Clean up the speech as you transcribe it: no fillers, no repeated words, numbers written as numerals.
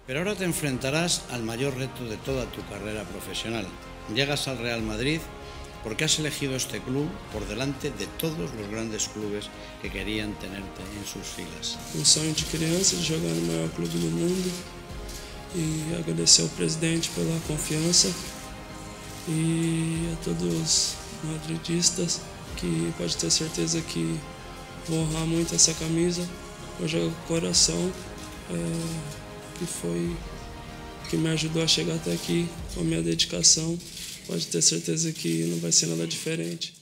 Pero ahora te enfrentarás al mayor reto de toda tu carrera profesional. Llegas al Real Madrid porque has elegido este club por delante de todos los grandes clubes que querían tenerte en sus filas. Sonho de criança de jogar no maior clube do mundo e agradecer ao presidente pela confiança e a todos os madridistas que pode ter certeza que vou honrar muito essa camisa, vou jogar com o coração, que foi que me ajudou a chegar até aqui com a minha dedicação. Pode ter certeza que não vai ser nada diferente.